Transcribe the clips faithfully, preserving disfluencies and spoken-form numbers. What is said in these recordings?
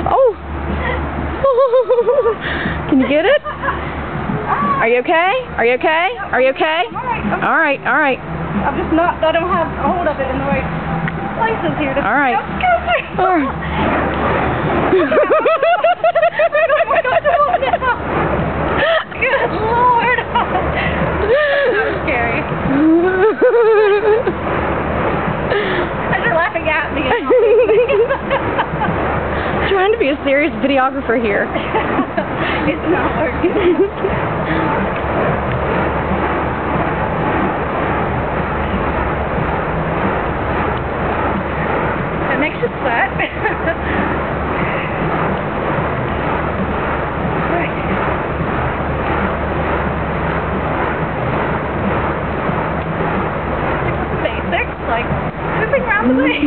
Oh! Can you get it? Are you okay? Are you okay? Are you okay? All right, all right. I'm just not, I don't have a hold of it in the right places here. To all right. All right. Good Lord. That was scary. As you're laughing at me. Trying to be a serious videographer here. It's not working. It makes you sweat. Like pooping around the base.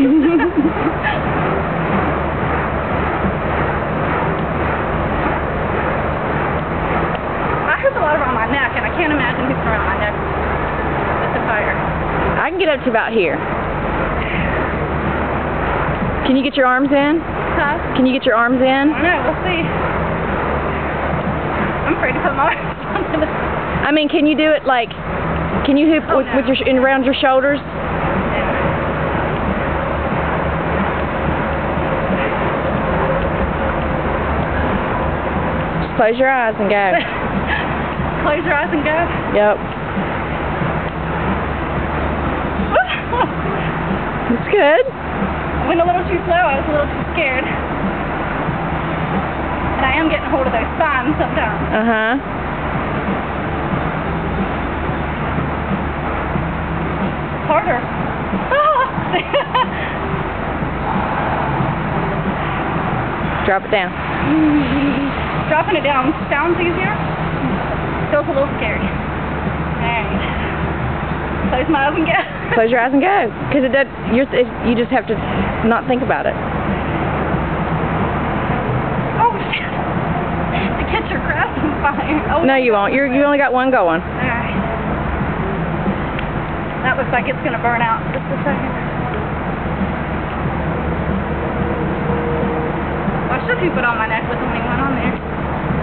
I hoop a lot around my neck, and I can't imagine hooping around my neck with the fire. I can get up to about here. Can you get your arms in? Huh? Can you get your arms in? I don't know. We'll see. I'm afraid to put my arms on this. I mean, can you do it like? Can you hoop oh, with, no. with your in around your shoulders? Close your eyes and go. Close your eyes and go? Yep. It's good. I went a little too slow. I was a little too scared. And I am getting a hold of those spines sometimes. Uh-huh. Harder. Drop it down. Dropping it down sounds easier. Feels a little scary. Alright. Close my eyes and go. Close your eyes and go. Because it does, you're, it, you just have to not think about it. Oh, shit. To catch your grass on fire. Oh, no, you won't. You're, you only got one going. Alright. That looks like it's going to burn out in just a second. I should hoop it on my neck with only one on there.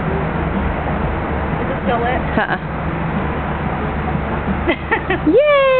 Is it still lit? Uh-uh. Yay!